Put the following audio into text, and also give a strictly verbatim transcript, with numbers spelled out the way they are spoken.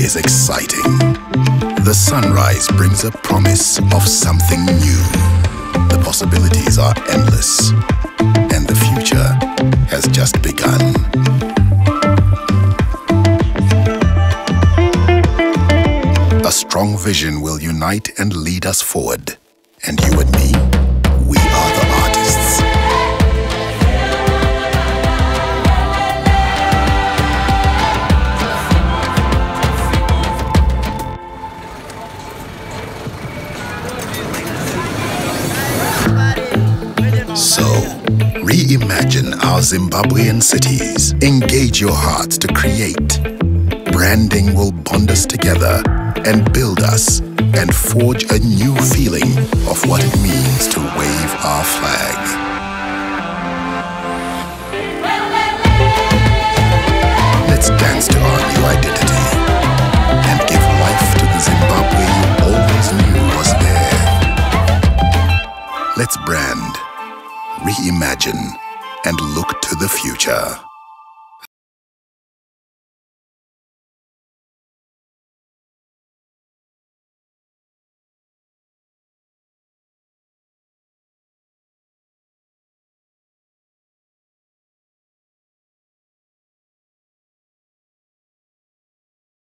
is exciting. The sunrise brings a promise of something new. The possibilities are endless, and the future has just begun. A strong vision will unite and lead us forward. And you and me, we are the artists. So, reimagine our Zimbabwean cities. Engage your hearts to create. Branding will bond us together and build us and forge a new feeling of what it means to wave our flag. Let's dance to our new identity and give life to the Zimbabwe you always knew was there. Let's brand, reimagine, and look to the future.